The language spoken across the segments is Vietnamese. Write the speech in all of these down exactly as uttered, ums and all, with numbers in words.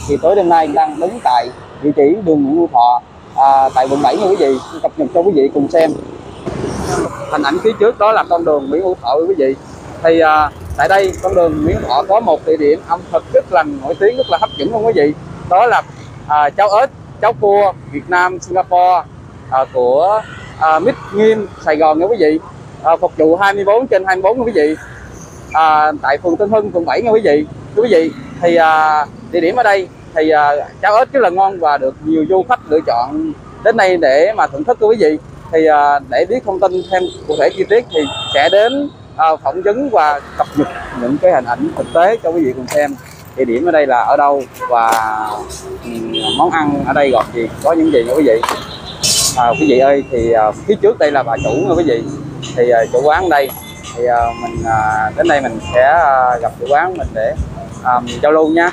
thì tối đêm nay đang đứng tại địa chỉ đường Nguyễn Hữu Thọ à, tại quận bảy nha quý vị, cập nhật cho quý vị cùng xem. Hình ảnh phía trước đó là con đường Nguyễn Hữu Thọ quý vị. Thì à, tại đây con đường Nguyễn Hữu Thọ có một địa điểm ẩm thực rất là nổi tiếng, rất là hấp dẫn luôn quý vị. Đó là à, cháo ếch, cháo cua Việt Nam Singapore à, của à, Mít Nghiêm Sài Gòn nha quý vị. À, phục vụ hai mươi bốn trên hai mươi bốn nha quý vị. À, tại phường Tân Hưng, quận bảy nha quý vị. Thưa quý vị, thì à, địa điểm ở đây thì à, cháo ếch rất là ngon và được nhiều du khách lựa chọn đến đây để mà thưởng thức. Thưa quý vị, thì à, để biết thông tin thêm cụ thể chi tiết thì sẽ đến à, phỏng vấn và cập nhật những cái hình ảnh thực tế cho quý vị cùng xem. Địa điểm ở đây là ở đâu và um, món ăn ở đây gồm gì, có những gì nha quý vị. À, quý vị ơi, thì à, phía trước đây là bà chủ nha quý vị. Thì à, chủ quán ở đây thì à, mình à, đến đây mình sẽ à, gặp chủ quán mình để à, giao lưu nha.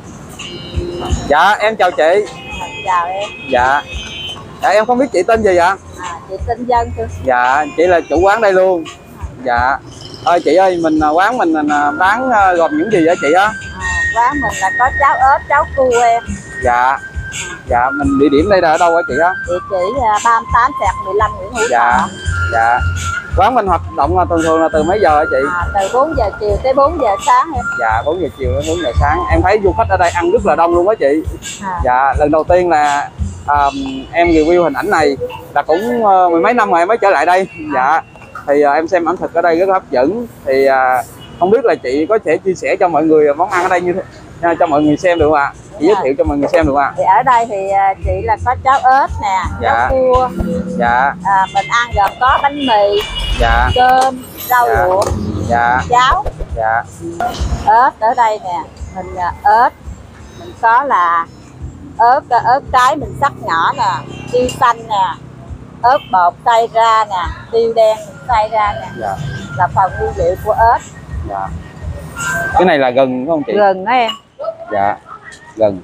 Dạ em chào chị. Chào em. Dạ. Dạ em không biết chị tên gì ạ? À, chị tên Dân thưa. Dạ chị là chủ quán đây luôn. Dạ. Ơi chị ơi, mình quán mình bán gồm những gì vậy chị á? À, quán mình là có cháo ếch, cháo cua em. Dạ. Dạ mình địa điểm đây là ở đâu hả chị á? Địa chỉ ba mươi tám xẹt mười lăm Nguyễn Hữu Thọ. Dạ. Dạ. Quán mình hoạt động là thường thường là từ mấy giờ hả chị? À, từ bốn giờ chiều tới bốn giờ sáng em. Dạ bốn giờ chiều đến bốn giờ sáng. Em thấy du khách ở đây ăn rất là đông luôn á chị. À. Dạ lần đầu tiên là à, em review hình ảnh này là cũng uh, mười mấy năm rồi em mới trở lại đây. Dạ. Thì uh, em xem ẩm thực ở đây rất là hấp dẫn. Thì uh, không biết là chị có thể chia sẻ cho mọi người món ăn ở đây như thế uh, cho mọi người xem được không ạ? Chị giới thiệu cho mọi người xem được không ạ? Thì ở đây thì chị là có cháo ếch nè, dạ. cháo cua. Dạ. À, mình ăn gồm có bánh mì, dạ. cơm, rau dạ. luộc, dạ. cháo. Dạ. Ếch ở đây nè, mình ếch mình có là ớt ớt trái mình sắc nhỏ nè, tiêu xanh nè, ớt bột xay ra nè, tiêu đen mình xay ra nè. Dạ. Là phần nguyên liệu của ếch. Dạ. Cái này là gừng không chị? Gừng đó em. Dạ. Gừng.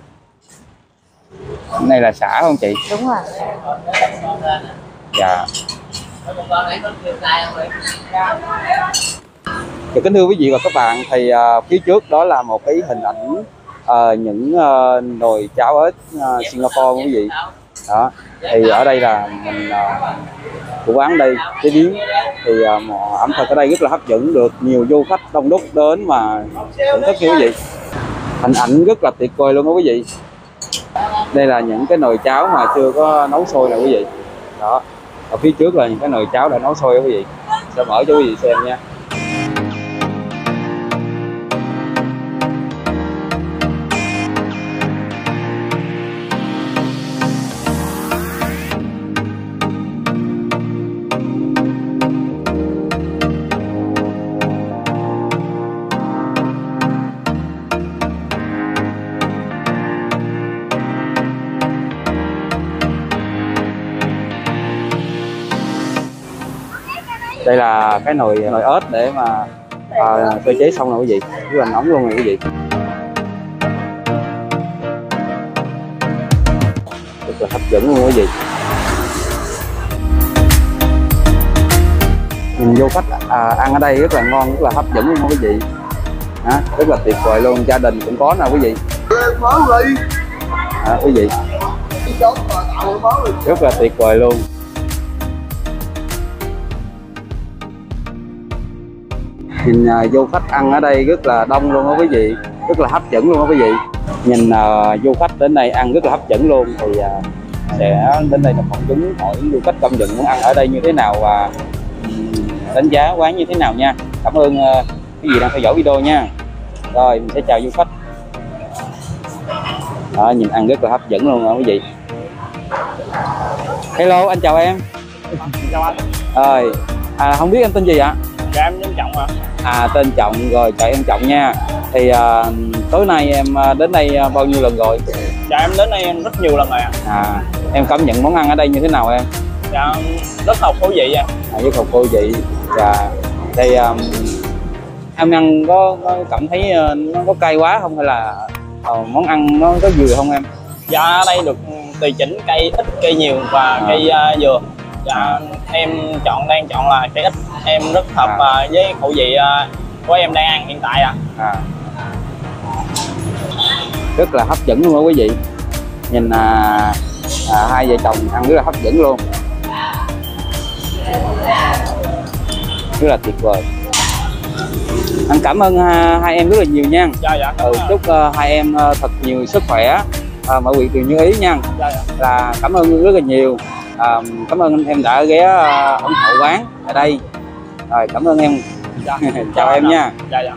Cái này là sả không chị? Đúng rồi. Dạ. Thì kính thưa quý vị và các bạn, thì uh, phía trước đó là một cái hình ảnh uh, những uh, nồi cháo ếch uh, Singapore quý vị. Đó. Thì ở đây là mình uh, của quán đây chế biến thì uh, ẩm thực ở đây rất là hấp dẫn, được nhiều du khách đông đúc đến mà thưởng thức quý vị. Hình ảnh rất là tuyệt vời luôn đó quý vị. Đây là những cái nồi cháo mà chưa có nấu sôi nè quý vị. Đó. Ở phía trước là những cái nồi cháo đã nấu sôi đó quý vị. Sẽ mở cho quý vị xem nha. Đây là cái nồi nồi ếch để mà à, sơ chế xong rồi quý vị, rất là nóng luôn rồi quý vị. Rất là hấp dẫn luôn quý vị. Nhìn du khách à, ăn ở đây rất là ngon, rất là hấp dẫn luôn quý vị. Đó, rất là tuyệt vời luôn, gia đình cũng có nè quý vị. À, quý vị. Rất là tuyệt vời luôn. Nhìn uh, du khách ăn ở đây rất là đông luôn đó quý vị, rất là hấp dẫn luôn đó quý vị. Nhìn uh, du khách đến đây ăn rất là hấp dẫn luôn. Thì uh, sẽ đến đây là phỏng vấn hỏi du khách công nhận muốn ăn ở đây như thế nào và um, đánh giá quán như thế nào nha. Cảm ơn uh, quý vị đang theo dõi video nha. Rồi mình sẽ chào du khách. Đó, nhìn ăn rất là hấp dẫn luôn đó quý vị. Hello anh chào em. Chào anh. Rồi à, không biết anh tên gì ạ? Dạ em tên Trọng ạ. À tên Trọng, rồi chào em Trọng nha. Thì à, tối nay em đến đây bao nhiêu lần rồi? Dạ em đến đây em rất nhiều lần rồi ạ. À em cảm nhận món ăn ở đây như thế nào em? Dạ rất hợp khẩu vị ạ. À, rất hợp khẩu vị. Dạ. Thì um, em ăn có, có cảm thấy uh, nó có cay quá không hay là uh, món ăn nó có vừa không em? Dạ ở đây được tùy chỉnh cây ít cây nhiều và à. cây uh, vừa. Dạ à. Em chọn đang chọn là cây ít, em rất hợp à. uh, với khẩu vị uh, của em đang ăn hiện tại ạ. À. À. rất là hấp dẫn luôn đó quý vị. Nhìn à, à, hai vợ chồng ăn rất là hấp dẫn luôn, rất là tuyệt vời. Anh cảm ơn ha, hai em rất là nhiều nha. Dạ dạ. Ừ, chúc uh, hai em uh, thật nhiều sức khỏe, uh, mọi việc đều như ý nha. Dạ, dạ. Là cảm ơn rất là nhiều. Uh, cảm ơn anh em đã ghé uh, ủng hộ quán ở đây. Rồi cảm ơn em. Dạ. Chào dạ, em dạ. nha. Dạ dạ.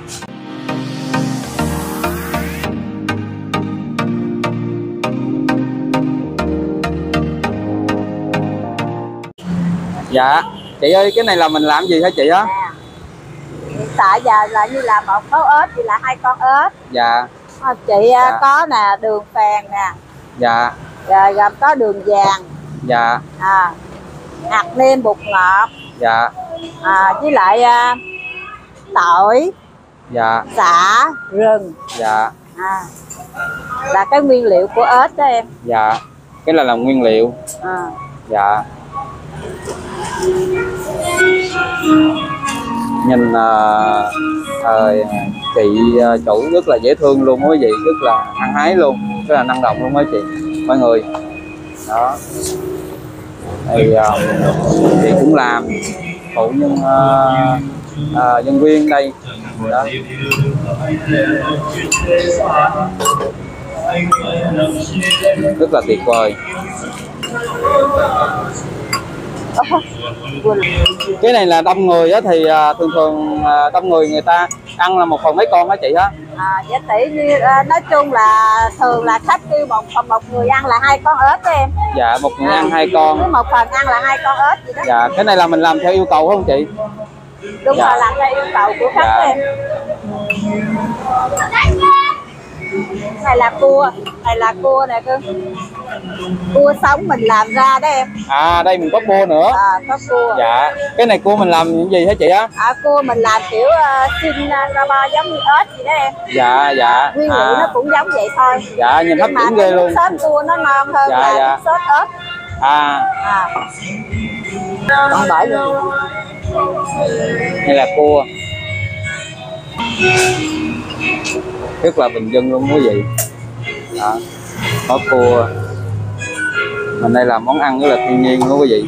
Dạ chị ơi, cái này là mình làm gì hả chị á? À, hiện tại giờ là như là một con ếch thì là hai con ếch. Dạ. À, chị Dạ. có nè đường phèn nè, Dạ. rồi gồm có đường vàng, Dạ. à, hạt nêm bột ngọt, Dạ. à, với lại à, tỏi, Dạ. xả, rừng, Dạ. à, là cái nguyên liệu của ếch đó em. Dạ, cái này là nguyên liệu. À. Dạ. Nhìn uh, uh, chị uh, chủ rất là dễ thương luôn quý vị, rất là hăng hái luôn, rất là năng động luôn đó chị, mọi người. Đó. Thì uh, chị cũng làm phụ nhân uh, uh, nhân viên đây. Đó. Rất là tuyệt vời. Cái này là đông người á thì uh, thường thường uh, đông người người ta ăn là một phần mấy con hả chị á? À, giá tỷ như uh, nói chung là thường là khách kêu một phần một người ăn là hai con ếch đó em. Dạ, một người à, ăn hai con. Cứ một phần ăn là hai con ếch vậy đó. Dạ, cái này là mình làm theo yêu cầu không chị? Đúng dạ. rồi, làm theo yêu cầu của khách dạ. em. Này là cua, này là cua nè cưng. Cua sống mình làm ra đó em. À, đây mình có cua nữa. À, có cua. Dạ, cái này cua mình làm những gì hả chị á? À, cua mình làm kiểu uh, xin uh, raba giống như ếch gì đó em. Dạ, dạ. Nguyên liệu à. nó cũng giống vậy thôi. Dạ, nhìn hấp dẫn ghê luôn. Sốt cua nó ngon hơn dạ, là dạ. sốt ếch. À. À. Còn bởi luôn. Đây là cua. Rất là bình dân luôn quý vị. Đó. Có cua. Mình đây là món ăn rất là thiên nhiên luôn quý vị.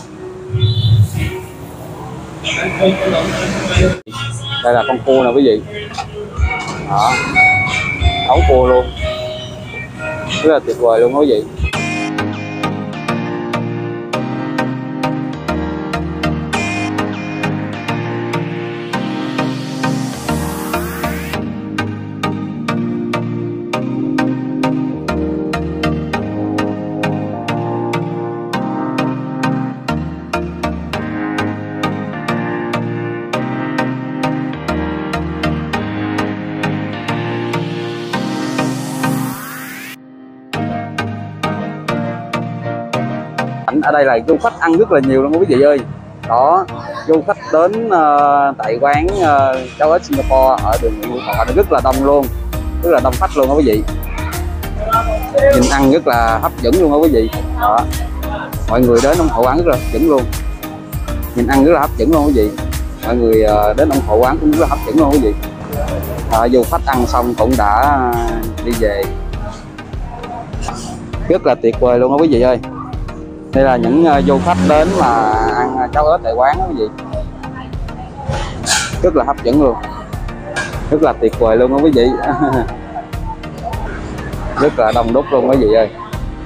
Đây là con cua nè quý vị. Đó. Nấu cua luôn. Rất là tuyệt vời luôn quý vị. Ở đây là du khách ăn rất là nhiều luôn quý vị ơi. Đó, du khách đến uh, tại quán uh, cháo ếch Singapore ở đường Nguyễn Hữu Thọ rất là đông luôn, rất là đông khách luôn đó quý vị. Nhìn ăn rất là hấp dẫn luôn đó quý vị. Đó, mọi người đến ủng hộ quán rất là hấp dẫn luôn. Nhìn ăn rất là hấp dẫn luôn quý vị. Mọi người uh, đến ủng hộ quán cũng rất là hấp dẫn luôn quý vị. Uh, du khách ăn xong cũng đã đi về. Rất là tuyệt vời luôn đó quý vị ơi. Đây là những uh, du khách đến mà ăn uh, cháo ếch tại quán đó quý vị. Rất là hấp dẫn luôn. Rất là tuyệt vời luôn đó quý vị. Rất là đông đúc luôn quý vị ơi.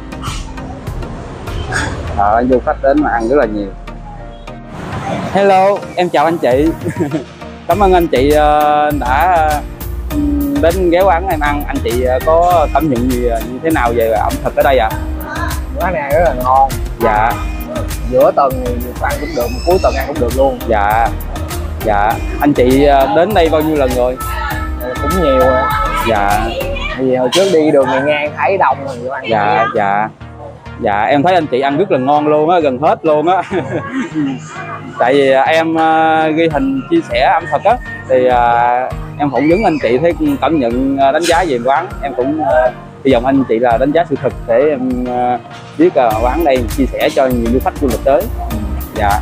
Đó, du khách đến mà ăn rất là nhiều. Hello, em chào anh chị. Cảm ơn anh chị uh, đã uh, đến ghé quán em ăn. Anh chị uh, có cảm nhận gì uh, như thế nào về ẩm thực ở đây ạ? À? Quán này rất là ngon. Dạ. Giữa tuần thì ăn cũng được, cuối tuần ăn cũng được luôn. Dạ. Dạ. Anh chị đến đây bao nhiêu lần rồi? Cũng nhiều rồi. Dạ. Vì hồi trước đi đường này ngang thấy đông rồi ăn. Dạ. Dạ. Dạ em thấy anh chị ăn rất là ngon luôn á, gần hết luôn á. Tại vì em uh, ghi hình chia sẻ ẩm thực á thì uh, em phỏng vấn anh chị thấy cảm nhận uh, đánh giá về quán. Em cũng uh, hy vọng anh chị là đánh giá sự thực để em uh, biết uh, quán đây chia sẻ cho nhiều du khách du lịch tới. Dạ.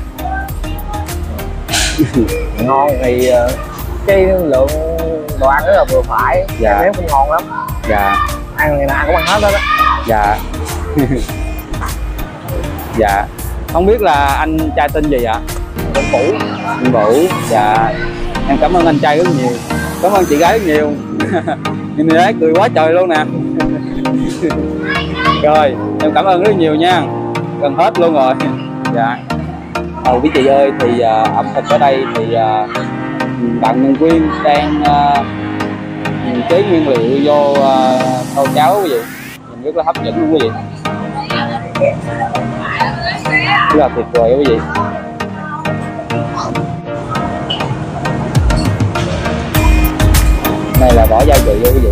Ngon thì uh, cái lượng đồ ăn rất là vừa phải. Dạ. Em cũng ngon lắm. Dạ. ăn ngày nào cũng ăn hết đó, đó. Dạ. Dạ. Không biết là anh trai tên gì ạ? Tên Vũ. Anh Vũ. Dạ. Em cảm ơn anh trai rất nhiều. Cảm ơn chị gái rất nhiều. Nhìn đấy cười quá trời luôn nè. Rồi, em cảm ơn rất nhiều nha. Gần hết luôn rồi. Dạ. Ờ, quý chị ơi, thì uh, ẩm thực ở đây thì uh, bạn nhân viên đang uh, chế nguyên liệu vô uh, tô cháo quý vị. Nhìn rất là hấp dẫn luôn quý vị. Rất là tuyệt vời quý vị. Này là bỏ gia vị vô quý vị.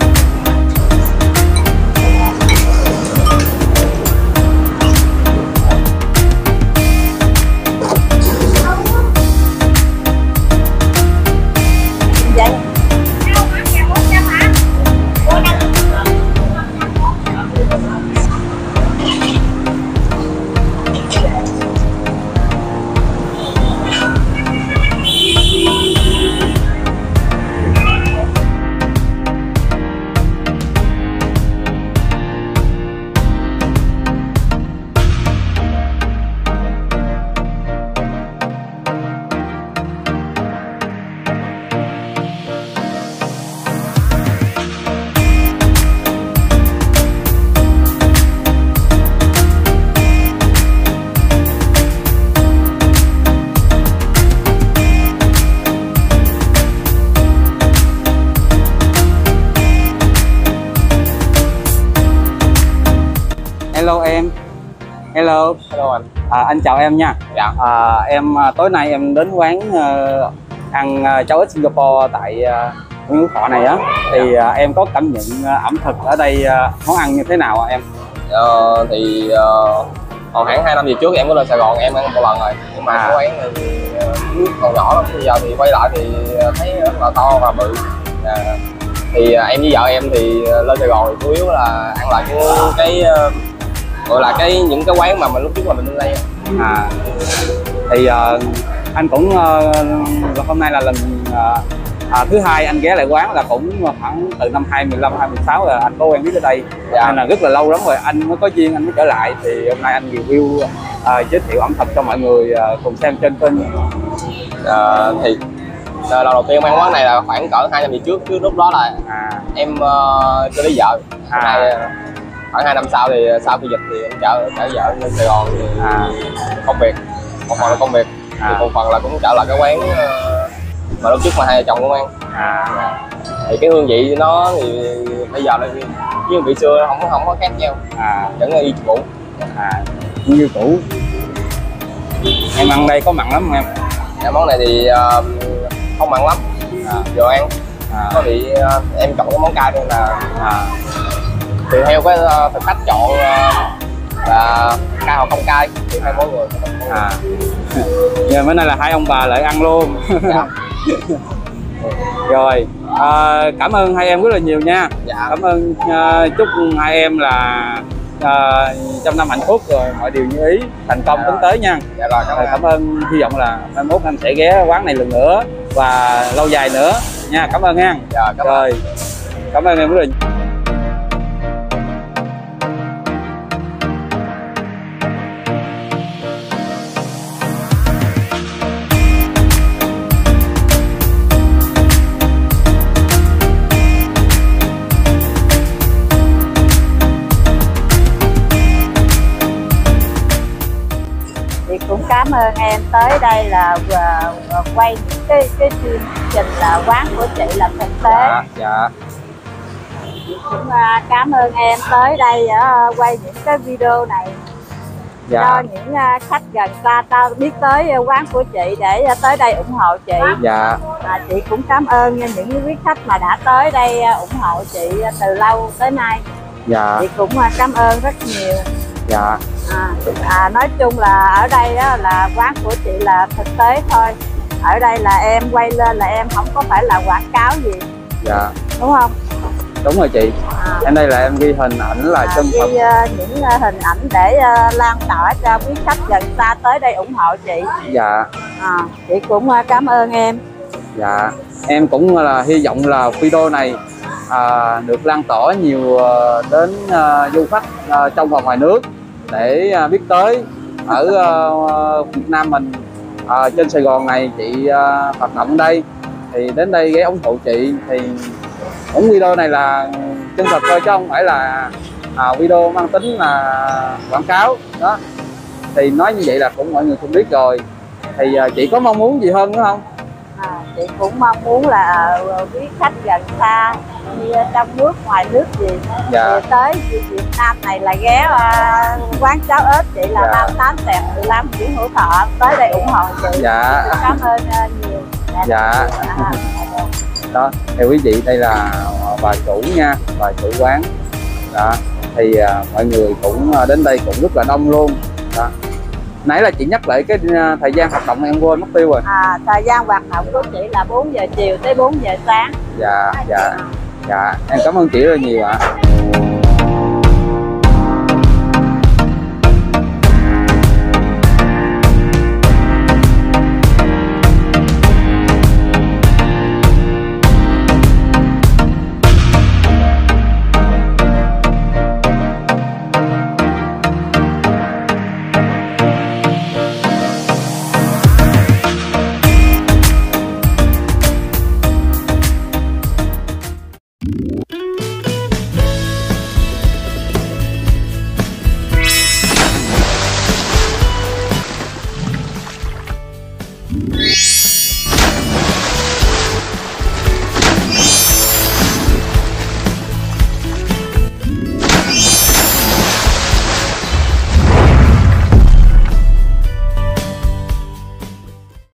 Hello em. Hello. Hello anh. À, anh chào em nha. Dạ. À, em tối nay em đến quán uh, ăn uh, cháo ếch Singapore tại uh, Nguyễn Hữu Thọ này á, thì uh, em có cảm nhận uh, ẩm thực ở đây uh, món ăn như thế nào à, em? Ờ, thì uh, còn khoảng hai năm về trước em có lên Sài Gòn em ăn một lần rồi, nhưng mà À. cái quán này thì uh, còn nhỏ lắm, bây giờ thì quay lại thì thấy rất là to và bự. À, thì uh, em với vợ em thì uh, lên Sài Gòn thì chủ yếu là ăn lại những cái uh, gọi là cái những cái quán mà mình lúc trước mà mình lên đây. À, thì uh, anh cũng uh, hôm nay là lần uh, à, thứ hai anh ghé lại quán, là cũng khoảng từ năm hai mười lăm hai mười sáu là anh có quen biết ở đây. Dạ. Nên là rất là lâu lắm rồi anh mới có duyên anh mới trở lại, thì hôm nay anh review uh, giới thiệu ẩm thực cho mọi người uh, cùng xem trên kênh. À, thì uh, lần đầu tiên em ăn quán này là khoảng cỡ hai năm về trước, chứ lúc đó là À, em uh, chưa lấy vợ. À. Nay, uh, khoảng hai năm sau thì sau khi dịch thì em chở chở vợ lên Sài Gòn thì à, công việc, một phần là công việc, À. thì một phần là cũng trở lại cái quán uh, mà lúc trước mà hai vợ chồng cũng ăn. à, Thì cái hương vị nó thì bây giờ là với hương vị xưa không không có khác nhau, à, vẫn là y cũ. à, như cũ. Em ăn đây có mặn lắm không em? Dạ, món này thì uh, không mặn lắm, À, vừa ăn. à, Có vị uh, em chọn cái món cay nên là à, tùy theo cái uh, thực khách chọn uh, là cay hoặc không cay, tùy theo mỗi người. à. Giờ bữa nay là hai ông bà lại ăn luôn. Dạ. Rồi, à, cảm ơn hai em rất là nhiều nha. Dạ. Cảm ơn, à, chúc hai em là à, trăm năm hạnh phúc rồi mọi điều như ý, thành công Dạ. tấn tới nha. Dạ rồi, cảm Rồi, ơn. cảm ơn, hy vọng là mai mốt em sẽ ghé quán này lần nữa và lâu dài nữa nha. Cảm ơn nha. Dạ, cảm ơn. Rồi, cảm ơn em rất là nhiều. Thì cũng cảm ơn em tới đây là uh, quay những cái cái chương trình là quán của chị là thực tế. Dạ, dạ. Cũng uh, cảm ơn em tới đây uh, quay những cái video này Dạ. cho những uh, khách gần xa tao biết tới uh, quán của chị để uh, tới đây ủng hộ chị. Dạ. Và chị cũng cảm ơn những quý khách mà đã tới đây uh, ủng hộ chị uh, từ lâu tới nay. Dạ. Chị cũng uh, cảm ơn rất nhiều. Dạ. À, à, nói chung là ở đây đó là quán của chị là thực tế thôi. Ở đây là em quay lên là em không có phải là quảng cáo gì, Dạ. đúng không? Đúng rồi chị. À, Em đây là em ghi hình ảnh là à, chân thật. ghi uh, những uh, hình ảnh để uh, lan tỏa cho quý khách gần xa tới đây ủng hộ chị. Dạ. À, chị cũng uh, cảm ơn em. Dạ. Em cũng là hy vọng là video này à, được lan tỏa nhiều à, đến à, du khách à, trong và ngoài nước để à, biết tới ở à, Việt Nam mình. À, trên Sài Gòn này chị à, hoạt động đây thì đến đây ghé ủng hộ chị. Thì cũng video này là chân thật thôi chứ không phải là à, video mang tính là quảng cáo đó. Thì nói như vậy là cũng mọi người cũng biết rồi. Thì à, chị có mong muốn gì hơn nữa không? À, chị cũng mong muốn là quý khách gần xa như trong nước ngoài nước gì Dạ. thì tới Việt Nam này là ghé uh, quán cháo ếch chị là Dạ. năm tám tẹp mười lăm Nguyễn Hữu Thọ tới đây ủng hộ chị. Dạ. Chị cảm ơn uh, nhiều. Dạ. À, Đó, thì quý vị đây là bà chủ nha, bà chủ quán đó. Thì à, mọi người cũng à, đến đây cũng rất là đông luôn đó. Nãy là chị nhắc lại cái à, thời gian hoạt động em quên mất tiêu rồi. à, thời gian hoạt động của chị là bốn giờ chiều tới bốn giờ sáng. Dạ, dạ, dạ, em cảm ơn chị rất là nhiều ạ.